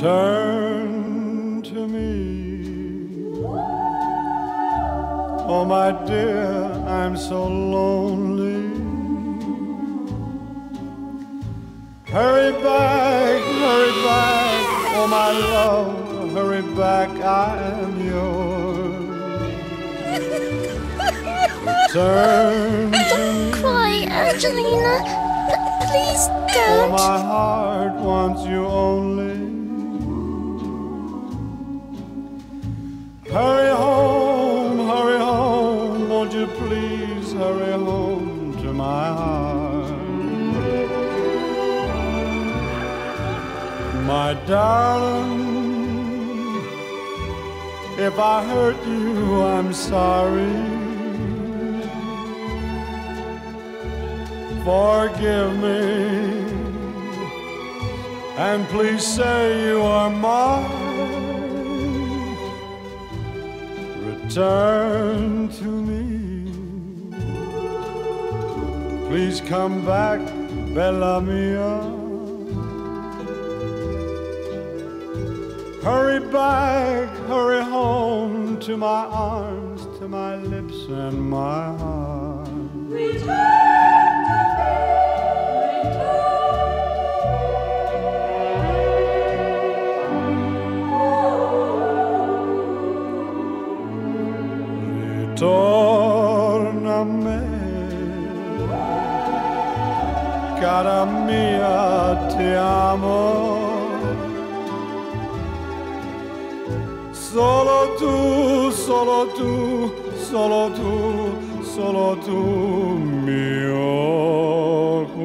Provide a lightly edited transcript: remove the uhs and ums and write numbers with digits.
Return to me. Oh, my dear, I'm so lonely. Hurry back, oh, my love, hurry back, I am yours. Return to Don't cry, Angelina. Please don't. Oh, my heart wants you only. Hurry home, won't you please hurry home to my heart. My darling, if I hurt you, I'm sorry. Forgive me, and please say you are mine. Return to me. Please come back, Bella Mia. Hurry back, hurry home to my arms, to my lips and my heart. Return! Torname, cara mia, ti amo. Solo tu, solo tu, solo tu, solo tu, mio